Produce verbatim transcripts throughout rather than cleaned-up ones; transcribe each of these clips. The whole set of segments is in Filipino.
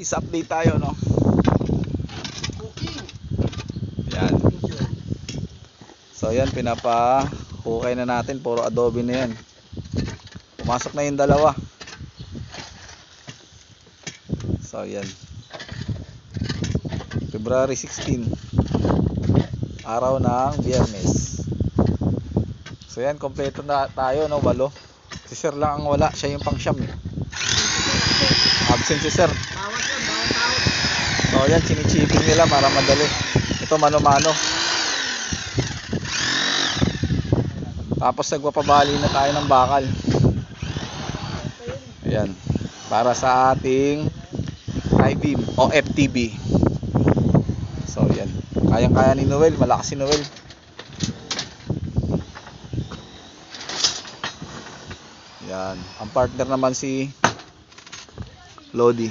Is update tayo, no? Yan. So yan, pinapa-hukay na natin. Puro adobe na yan. Pumasok na yung dalawa. So yan, February sixteen, araw ng Biyernes. So yan, kompleto na tayo, no? Walo. Si sir lang ang wala, siya yung pang siyam eh. Absent si sir. So yan, chinichiping nila para madali. Ito mano-mano. Tapos nagpapabali na tayo ng bakal. Ayan, para sa ating I-beam o F T B. So yan, kayang-kaya ni Noel, malakas si Noel. Yan, ang partner naman si Lodi.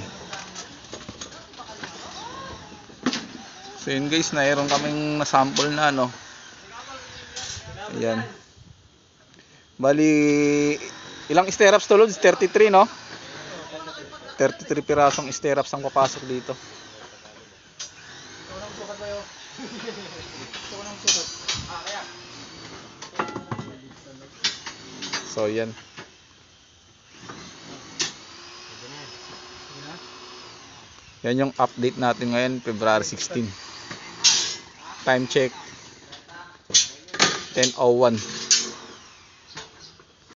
So yun guys, mayroon kaming nasample na, no. Ayan. Bali, ilang stirrups to, Lods? thirty-three, no? thirty-three pirasong stirrups ang papasok dito. So yan. Yan yung update natin ngayon, February sixteen. Time check ten oh one.